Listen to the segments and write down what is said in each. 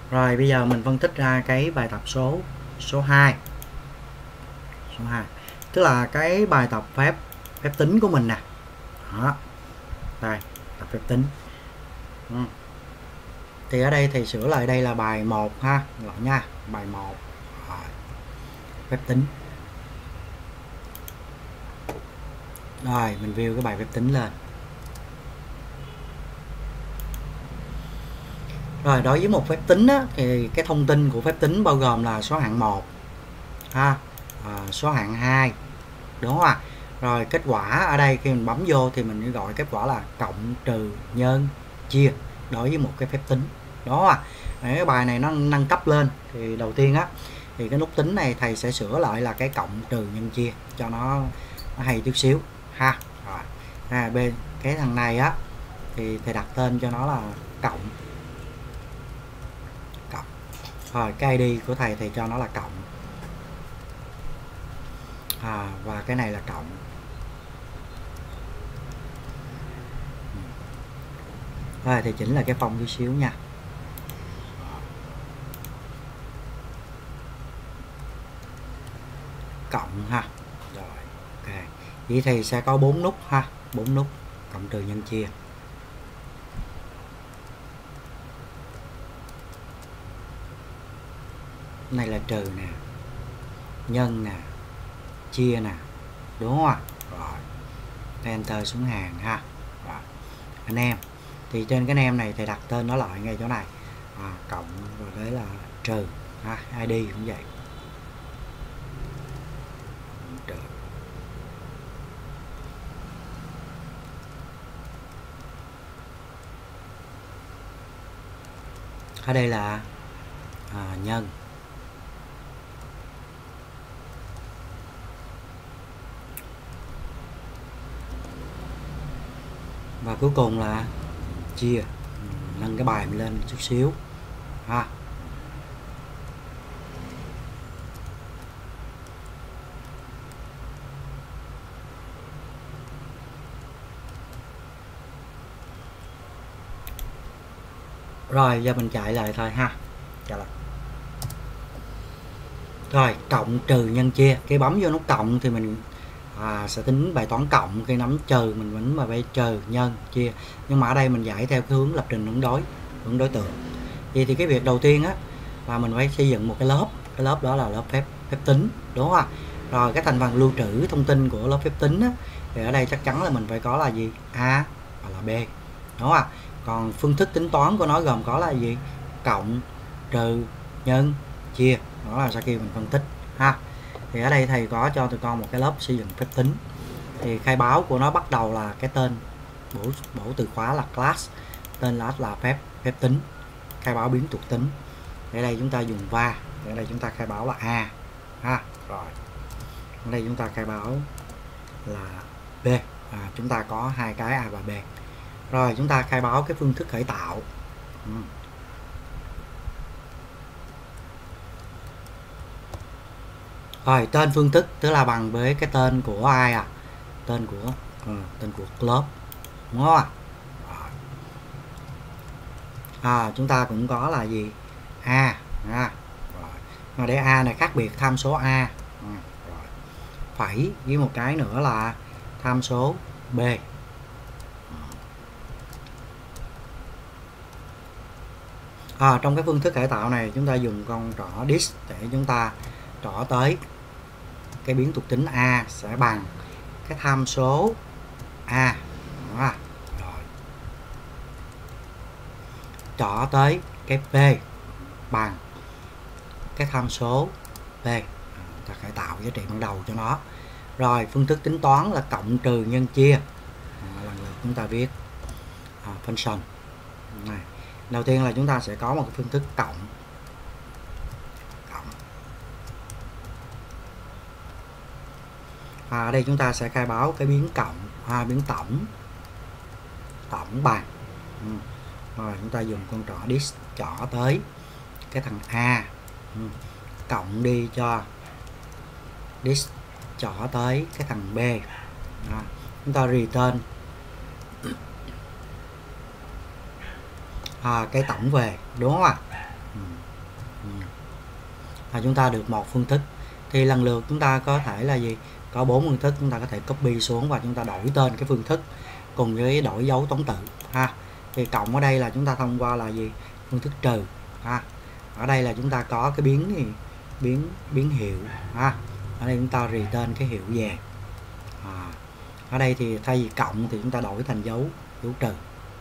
Rồi bây giờ mình phân tích ra cái bài tập số 2. Số 2 tức là cái bài tập phép tính của mình nè. Đó. Đây, tập phép tính. Thì ở đây thầy sửa lại, đây là bài 1 ha, gọi nha, bài 1. Rồi. Phép tính. Rồi, mình view cái bài phép tính lên. Rồi, đối với một phép tính á, thì cái thông tin của phép tính bao gồm là số hạng 1 ha, số hạng 2, đúng không ạ? Rồi kết quả ở đây khi mình bấm vô thì mình gọi kết quả là cộng, trừ, nhân, chia đối với một cái phép tính, đó à. Cái bài này nó nâng cấp lên thì đầu tiên á thì cái nút tính này thầy sẽ sửa lại là cái cộng, trừ, nhân, chia cho nó hay chút xíu ha. Rồi bên cái thằng này á thì thầy đặt tên cho nó là cộng. Rồi cái ID của thầy cho nó là cộng, và cái này là cộng. Rồi thì chỉnh là cái phông chút xíu nha. Cộng ha. Rồi ok, vậy thì sẽ có 4 nút ha, 4 nút cộng, trừ, nhân, chia. Này là trừ nè, nhân nè, chia nè, đúng không ạ? Rồi enter xuống hàng ha. Rồi anh em thì trên cái nem này thầy đặt tên nó lại ngay chỗ này, cộng rồi đấy là trừ ha. ID cũng vậy, trừ. Ở đây là nhân. Và cuối cùng là chia. Nâng cái bài mình lên chút xíu ha. Rồi giờ mình chạy lại thôi ha. Chạy lại. Rồi cộng, trừ, nhân, chia. Cái bấm vô nút cộng thì mình sẽ tính bài toán cộng, khi nắm trừ mình vẫn mà phải trừ, nhân, chia. Nhưng mà ở đây mình giải theo cái hướng lập trình hướng đối tượng. Vậy thì cái việc đầu tiên á là mình phải xây dựng một cái lớp đó là lớp phép tính, đúng không ạ? Rồi cái thành phần lưu trữ thông tin của lớp phép tính á, thì ở đây chắc chắn là mình phải có là gì? A và là B, đúng không ạ? Còn phương thức tính toán của nó gồm có là gì? Cộng, trừ, nhân, chia. Đó là sau khi mình phân tích ha. Thì ở đây thầy có cho tụi con một cái lớp xây dựng phép tính. Thì khai báo của nó bắt đầu là cái tên bổ từ khóa là class, tên là phép tính, khai báo biến thuộc tính. Ở đây chúng ta dùng va, ở đây chúng ta khai báo là A ha. Rồi ở đây chúng ta khai báo là B, chúng ta có hai cái A và B. Rồi chúng ta khai báo cái phương thức khởi tạo. Rồi tên phương thức tức là bằng với cái tên của ai tên của club, đúng không ạ? Chúng ta cũng có là gì? A. Rồi. Mà để A này khác biệt tham số A. Rồi. Phẩy với một cái nữa là tham số B. Trong cái phương thức khởi tạo này chúng ta dùng con trỏ dis để chúng ta trỏ tới cái biến thuộc tính A sẽ bằng cái tham số A. Rồi. Trỏ tới cái P bằng cái tham số P. Ta khởi tạo giá trị ban đầu cho nó. Rồi phương thức tính toán là cộng, trừ, nhân, chia. Lần lượt chúng ta viết function này. Đầu tiên là chúng ta sẽ có một cái phương thức cộng. Ở đây chúng ta sẽ khai báo cái biến cộng, biến tổng bằng. Rồi chúng ta dùng con trỏ dis trỏ tới cái thằng A, cộng đi cho dis trỏ tới cái thằng B. Chúng ta return cái tổng về, đúng không ạ? và chúng ta được một phương thức. Thì lần lượt chúng ta có thể là gì, có 4 phương thức, chúng ta có thể copy xuống và chúng ta đổi tên cái phương thức cùng với đổi dấu toán tự ha. Thì cộng ở đây là chúng ta thông qua là gì, phương thức trừ ha. Ở đây là chúng ta có cái biến gì, biến hiệu ha. Ở đây chúng ta return cái hiệu về. Ở đây thì thay vì cộng thì chúng ta đổi thành dấu trừ.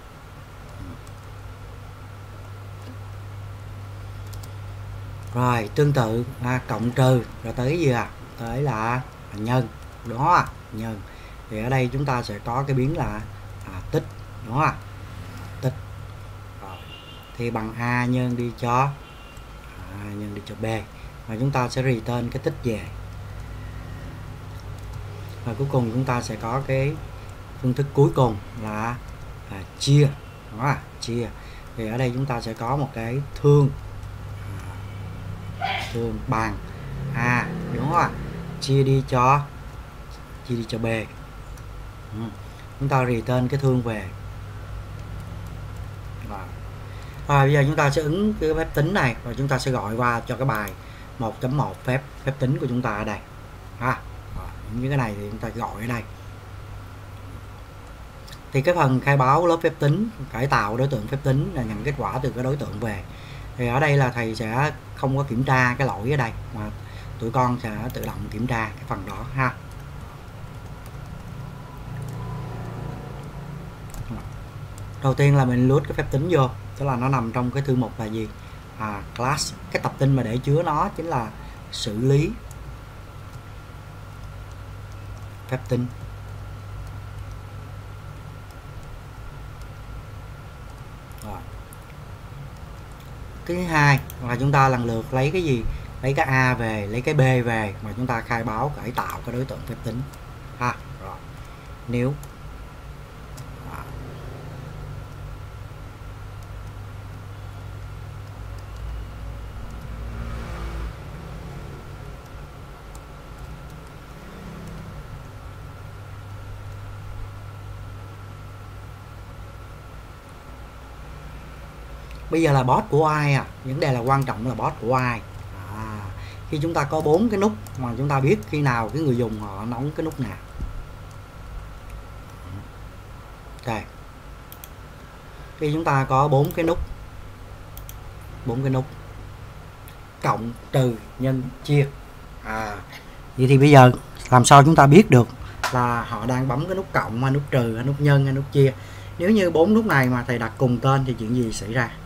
Rồi tương tự cộng trừ rồi tới gì tới là nhân đó, nhân. Thì ở đây chúng ta sẽ có cái biến là tích đó, tích. Rồi. Thì bằng A nhân đi cho B và chúng ta sẽ return cái tích về. Và cuối cùng chúng ta sẽ có cái phương thức cuối cùng là chia đó, chia. Thì ở đây chúng ta sẽ có một cái thương bằng A đúng không ạ, chia đi cho B. Chúng ta return cái thương về. Rồi bây giờ chúng ta sẽ ứng cái phép tính này và chúng ta sẽ gọi qua cho cái bài 1.1 phép tính của chúng ta ở đây ha. Những cái này thì chúng ta gọi ở đây. Thì cái phần khai báo lớp phép tính, cải tạo đối tượng phép tính là nhận kết quả từ cái đối tượng về. Thì ở đây là thầy sẽ không có kiểm tra cái lỗi ở đây mà tụi con sẽ tự động kiểm tra cái phần đó ha. Đầu tiên là mình load cái phép tính vô, tức là nó nằm trong cái thư mục là gì, class. Cái tập tin mà để chứa nó chính là xử lý phép tính. Rồi. Cái thứ hai là chúng ta lần lượt lấy cái gì, lấy cái A về, lấy cái B về mà chúng ta khai báo cải tạo cái đối tượng phép tính ha. Rồi. Nếu bây giờ là boss của ai vấn đề là quan trọng là boss của ai. Khi chúng ta có 4 cái nút mà chúng ta biết khi nào cái người dùng họ nóng cái nút nào. Ok. Khi chúng ta có 4 cái nút cộng, trừ, nhân, chia. Vậy thì bây giờ làm sao chúng ta biết được là họ đang bấm cái nút cộng hay nút trừ hay nút nhân hay nút chia? Nếu như 4 nút này mà thầy đặt cùng tên thì chuyện gì xảy ra?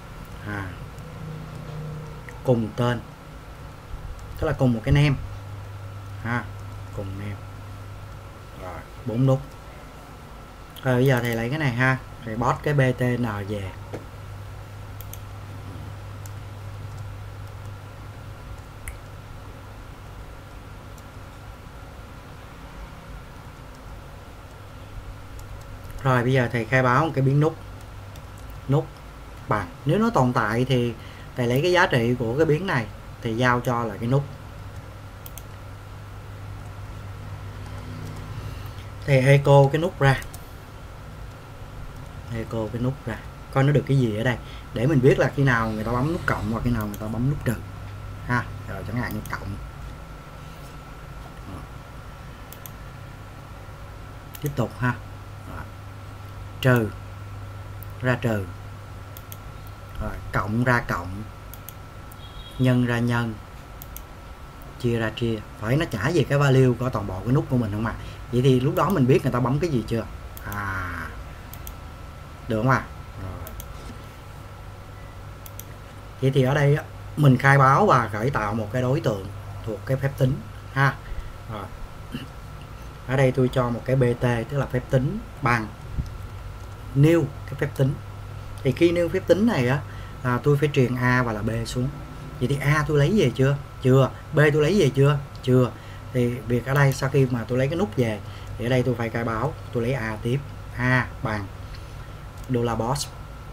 Cùng tên, tức là cùng một cái name cùng name. Rồi 4 nút. Rồi bây giờ thầy lấy cái này ha, thầy post cái btn về. Rồi bây giờ thầy khai báo một cái biến nút bằng. Nếu nó tồn tại thì thầy lấy cái giá trị của cái biến này thì giao cho là cái nút. Thì echo cái nút ra, coi nó được cái gì ở đây để mình biết là khi nào người ta bấm nút cộng và khi nào người ta bấm nút trừ ha. Rồi chẳng hạn như cộng. Tiếp tục ha. Rồi. Trừ ra trừ. Rồi, cộng ra cộng, nhân ra nhân, chia ra chia. Phải nó trả về cái value của toàn bộ cái nút của mình không ạ? Vậy thì lúc đó mình biết người ta bấm cái gì chưa? Được không ạ? Vậy thì ở đây mình khai báo và khởi tạo một cái đối tượng thuộc cái phép tính ha. Rồi. Ở đây tôi cho một cái bt, tức là phép tính bằng new cái phép tính. Thì khi new phép tính này tôi phải truyền A và là B xuống. Vậy thì A tôi lấy về chưa? Chưa. B tôi lấy về chưa? Chưa. Thì việc ở đây sau khi mà tôi lấy cái nút về thì ở đây tôi phải khai báo, tôi lấy A tiếp. A bằng $boss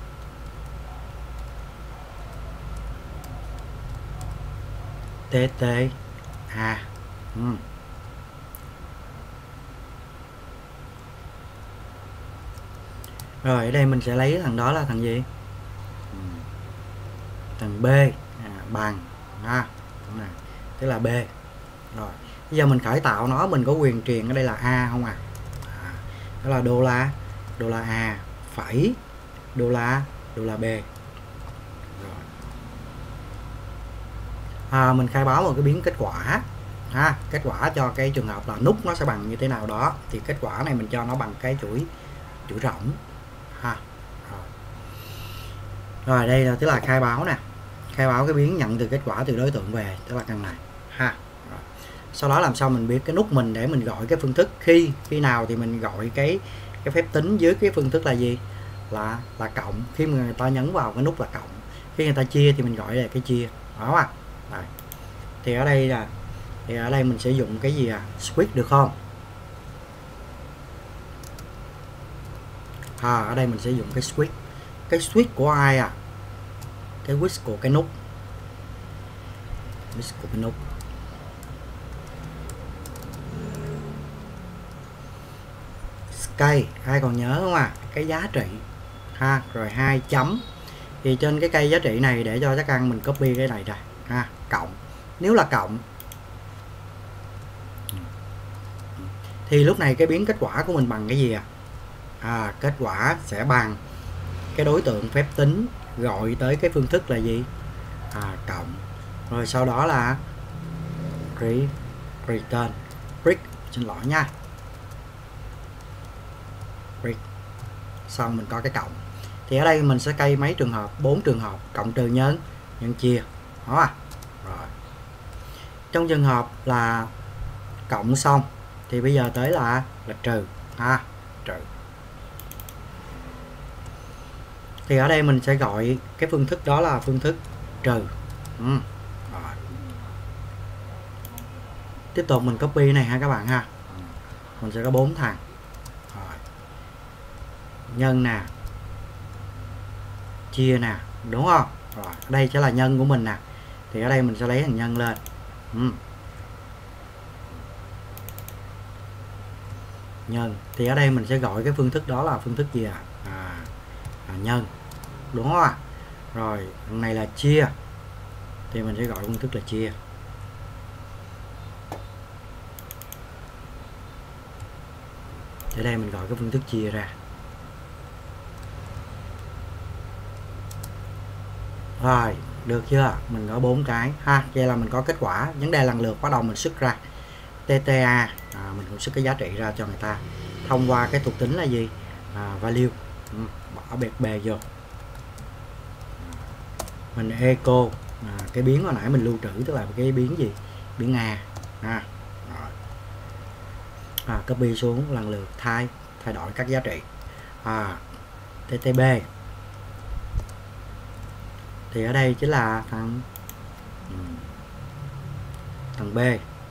tt A. Rồi ở đây mình sẽ lấy thằng đó là thằng gì? Thằng B bằng Này, tức là B. Rồi bây giờ mình khởi tạo nó, mình có quyền truyền ở đây là A không à? Đó là đô la A phẩy đô la B. Rồi. Mình khai báo một cái biến kết quả kết quả cho cái trường hợp là nút nó sẽ bằng như thế nào đó, thì kết quả này mình cho nó bằng cái chuỗi rỗng Rồi đây là tức là khai báo nè, khai báo cái biến nhận từ kết quả từ đối tượng về, tức là căn này Rồi. Sau đó làm sao mình biết cái nút mình để mình gọi cái phương thức, khi nào thì mình gọi cái phép tính dưới cái phương thức là gì, là cộng. Khi mà người ta nhấn vào cái nút là cộng, khi người ta chia thì mình gọi là cái chia đó Đấy. Thì ở đây mình sẽ dùng cái gì switch được không? Ở đây mình sẽ dùng cái switch của ai cái switch của cái nút, cây ai còn nhớ không cái giá trị rồi 2 chấm, thì trên cái cây giá trị này để cho chắc ăn mình copy cái này ra cộng. Nếu là cộng thì lúc này cái biến kết quả của mình bằng cái gì kết quả sẽ bằng cái đối tượng phép tính gọi tới cái phương thức là gì, cộng, rồi sau đó là return break, xin lỗi nha, break, xong mình có cái cộng. Thì ở đây mình sẽ cây mấy trường hợp, 4 trường hợp, cộng trừ nhân chia đó Rồi trong trường hợp là cộng xong thì bây giờ tới là trừ trừ. Thì ở đây mình sẽ gọi cái phương thức đó là phương thức trừ. Rồi. Tiếp tục mình copy này các bạn mình sẽ có 4 thằng. Rồi. Nhân nè, chia nè, đúng không? Rồi, đây sẽ là nhân của mình nè. Thì ở đây mình sẽ lấy thằng nhân lên. Nhân. Thì ở đây mình sẽ gọi cái phương thức đó là phương thức gì nhân, đúng không Rồi thằng này là chia, thì mình sẽ gọi phương thức là chia. Thì đây mình gọi cái phương thức chia ra. Rồi được chưa, mình có 4 cái vậy là mình có kết quả. Vấn đề lần lượt bắt đầu mình xuất ra TTA, mình cũng xuất cái giá trị ra cho người ta thông qua cái thuộc tính là gì, value, bỏ biệt bề vô, mình echo cái biến hồi nãy mình lưu trữ, tức là cái biến gì, biến A rồi. Copy xuống lần lượt thay đổi các giá trị. TTB thì ở đây chính là thằng B,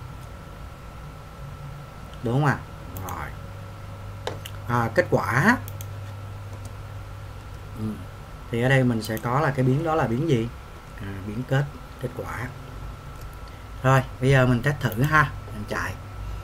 đúng không Rồi kết quả thì ở đây mình sẽ có là cái biến đó là biến gì, biến kết quả. Rồi bây giờ mình test thử mình chạy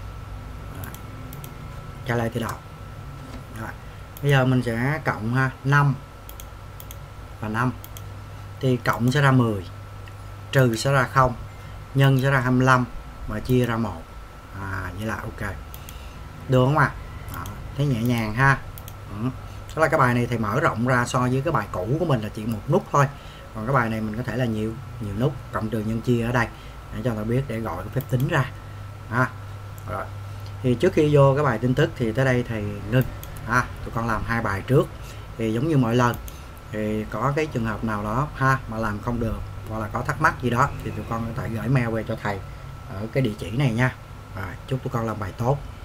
trả lời từ đầu. Rồi bây giờ mình sẽ cộng 5 và 5 thì cộng sẽ ra 10, trừ sẽ ra 0, nhân sẽ ra 25 và chia ra 1. Vậy là ok, được không thấy nhẹ nhàng Đó là cái bài này thì mở rộng ra so với cái bài cũ của mình là chỉ một nút thôi, còn cái bài này mình có thể là nhiều nút, cộng trừ nhân chia ở đây để cho ta biết để gọi cái phép tính ra. Rồi thì trước khi vô cái bài tin tức thì tới đây thầy ngưng tụi con làm 2 bài trước. Thì giống như mọi lần thì có cái trường hợp nào đó mà làm không được hoặc là có thắc mắc gì đó thì tụi con có thể gửi mail về cho thầy ở cái địa chỉ này nha. Chúc tụi con làm bài tốt.